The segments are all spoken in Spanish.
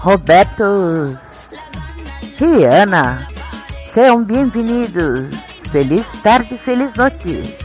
Roberto e Ana. Sejam bem-vindos. Feliz tarde, feliz noite.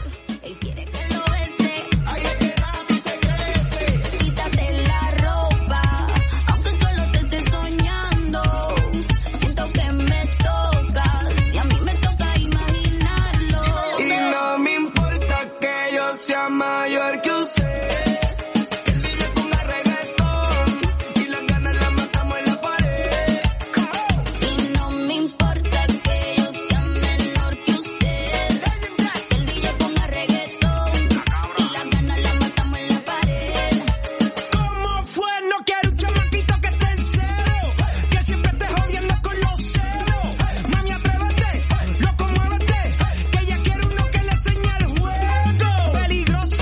Mayor que usted, que el DJ ponga reggaetón y las ganas las matamos en la pared. Y no me importa que yo sea menor que usted, que el DJ ponga reggaetón y las ganas las matamos en la pared. ¿Cómo fue? No quiero un chamaquito que esté en cero, que siempre esté jodiendo con los ceros. Mami, atrévete, loco, muévete, que ella quiere uno que le enseñe el juego. Peligroso.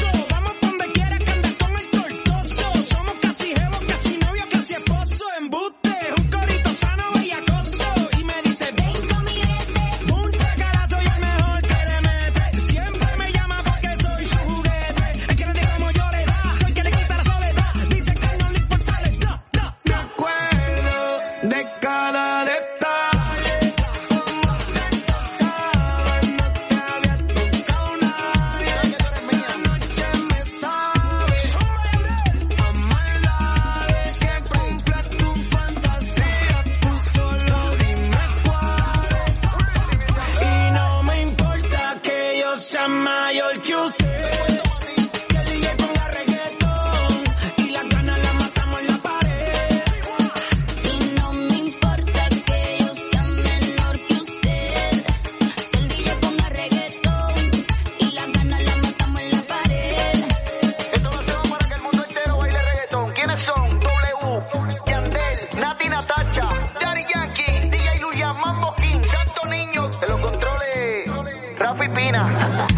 Mayor que usted, que el DJ ponga reggaetón y las ganas las matamos en la pared. Y no me importa que yo sea menor que usted, que el DJ ponga reggaetón y las ganas las matamos en la pared. Esto lo hacemos para que el mundo entero baile reggaetón. ¿Quiénes son? W, Yandel, Nati Natacha, Daddy Yankee, DJ Luya, Mambo King, Santo Niño, de los controles, Rafi Pina.